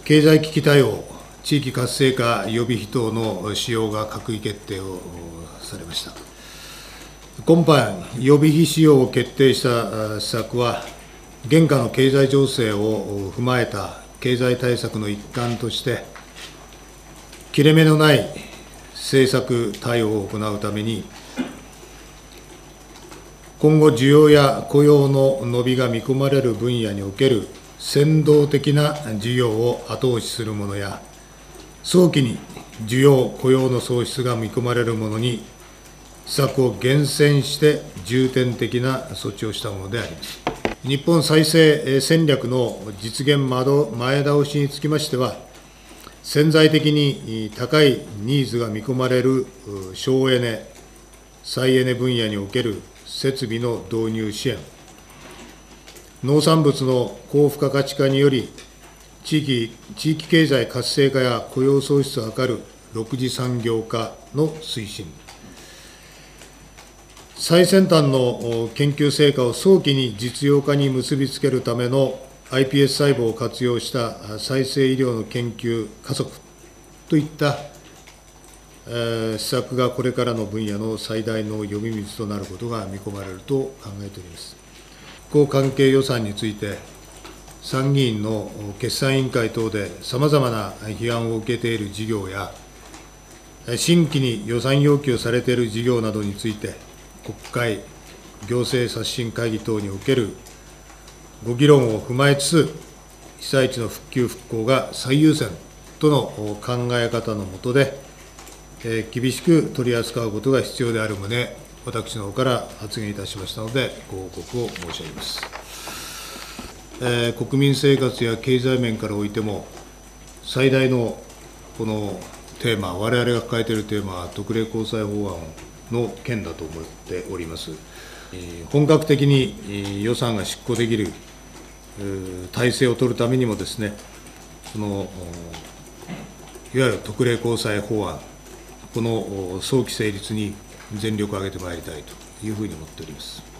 経済危機対応、地域活性化予備費等の使用が閣議決定をされました。今般、予備費使用を決定した施策は、現下の経済情勢を踏まえた経済対策の一環として、切れ目のない政策対応を行うために、今後、需要や雇用の伸びが見込まれる分野における先導的な事業を後押しするものや、早期に需要、雇用の創出が見込まれるものに、施策を厳選して重点的な措置をしたものであります。日本再生戦略の実現前倒しにつきましては、潜在的に高いニーズが見込まれる省エネ、再エネ分野における設備の導入支援、農産物の高付加価値化により、地域経済活性化や雇用創出を図る6次産業化の推進、最先端の研究成果を早期に実用化に結びつけるための iPS 細胞を活用した再生医療の研究加速といった施策がこれからの分野の最大の呼び水となることが見込まれると考えております。復興関係予算について、参議院の決算委員会等でさまざまな批判を受けている事業や、新規に予算要求されている事業などについて、国会、行政刷新会議等におけるご議論を踏まえつつ、被災地の復旧・復興が最優先との考え方の下で、厳しく取り扱うことが必要である旨、私の方から発言いたしましたので、ご報告を申し上げます。国民生活や経済面からおいても、最大のこのテーマ、我々が抱えているテーマは、特例公債法案の件だと思っております。本格的に予算が執行できる体制を取るためにもですね、いわゆる特例公債法案、この早期成立に全力を挙げてまいりたいというふうに思っております。